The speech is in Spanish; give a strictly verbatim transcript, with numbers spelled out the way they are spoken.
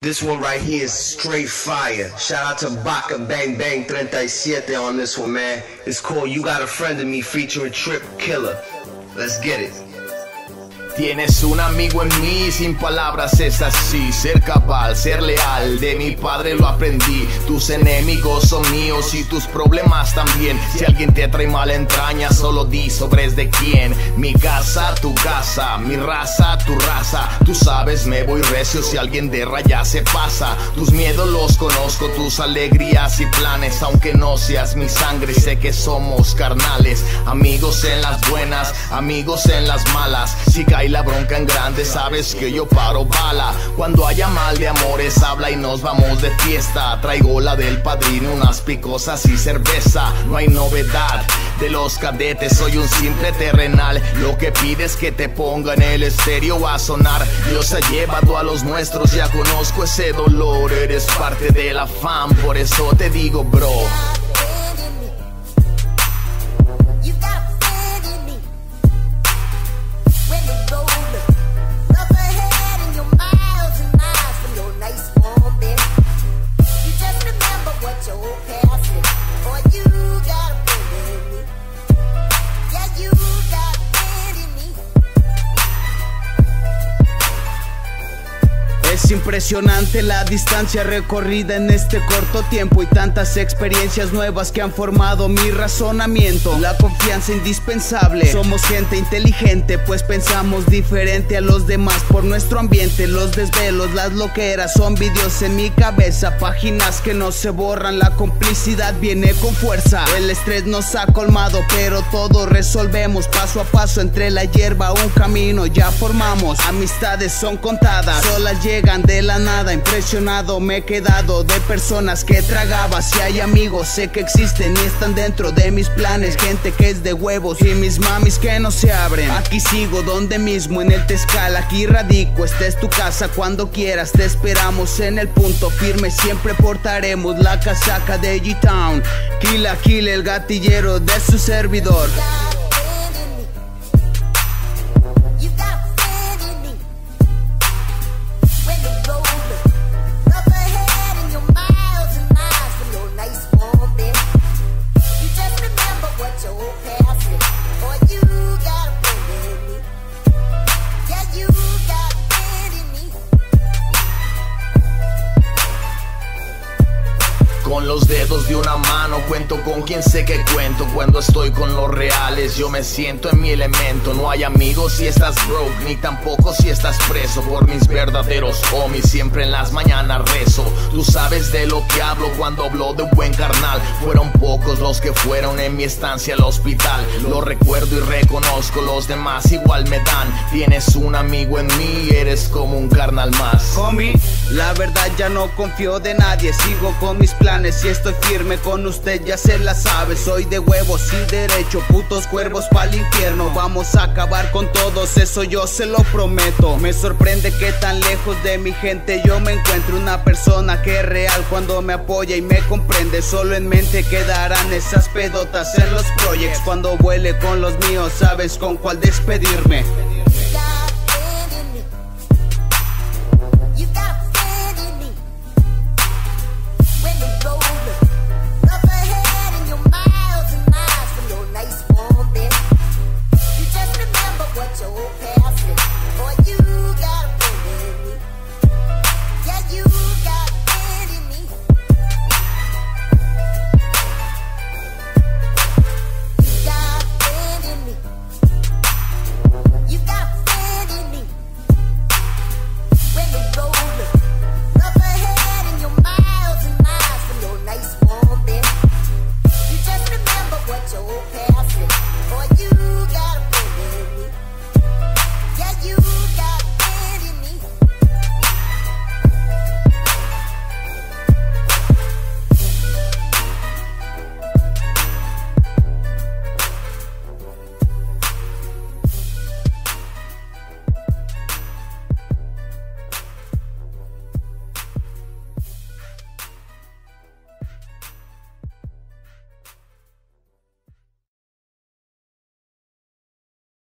This one right here is straight fire. Shout out to Baka Bang Bang thirty-seven on this one, man. It's called You Got a Friend of Me featuring Trip Killer. Let's get it. Tienes un amigo en mí, sin palabras es así. Ser cabal, ser leal, de mi padre lo aprendí. Tus enemigos son míos y tus problemas también. Si alguien te trae mala entraña, solo di sobre es de quién. Mi casa, tu casa, mi raza, tu raza. Tú sabes, me voy recio si alguien de raya se pasa. Tus miedos los conozco, tus alegrías y planes. Aunque no seas mi sangre, sé que somos carnales. Amigos en las buenas, amigos en las malas. Si cae la bronca en grande, sabes que yo paro bala. Cuando haya mal de amores, habla y nos vamos de fiesta. Traigo la del padrino, unas picosas y cerveza. No hay novedad de los cadetes, soy un simple terrenal. Lo que pides que te ponga en el estéreo a sonar. Dios ha llevado a los nuestros, ya conozco ese dolor. Eres parte de la fam, por eso te digo, bro. Es impresionante la distancia recorrida en este corto tiempo y tantas experiencias nuevas que han formado mi razonamiento. La confianza indispensable, somos gente inteligente pues pensamos diferente a los demás por nuestro ambiente. Los desvelos, las loqueras son vídeos en mi cabeza, páginas que no se borran, la complicidad viene con fuerza. El estrés nos ha colmado pero todo resolvemos paso a paso, entre la hierba un camino ya formamos. Amistades son contadas, solas llegan de la nada. Impresionado me he quedado de personas que tragaba. Si hay amigos sé que existen y están dentro de mis planes. Gente que es de huevos y mis mamis que no se abren. Aquí sigo donde mismo en el Tezcal, aquí radico. Esta es tu casa, cuando quieras te esperamos en el punto firme. Siempre portaremos la casaca de G-Town. Killa Kill, el gatillero de su servidor. Con los dedos de una mano cuento con quien sé que cuento. Cuando estoy con los reales yo me siento en mi elemento. No hay amigos si estás broke, ni tampoco si estás preso. Por mis verdaderos homies siempre en las mañanas rezo. Tú sabes de lo que hablo cuando hablo de buen carnal. Fueron pocos los que fueron en mi estancia al hospital. Lo recuerdo y reconozco, los demás igual me dan. Tienes un amigo en mí, eres como un carnal más. Homie, la verdad ya no confío de nadie, sigo con mis planes. Si estoy firme con usted ya se la sabe. Soy de huevos y derecho, putos cuervos pa'l infierno. Vamos a acabar con todos, eso yo se lo prometo. Me sorprende que tan lejos de mi gente yo me encuentro. Una persona que es real cuando me apoya y me comprende. Solo en mente quedarán esas pedotas en los projects. Cuando vuele con los míos sabes con cuál despedirme.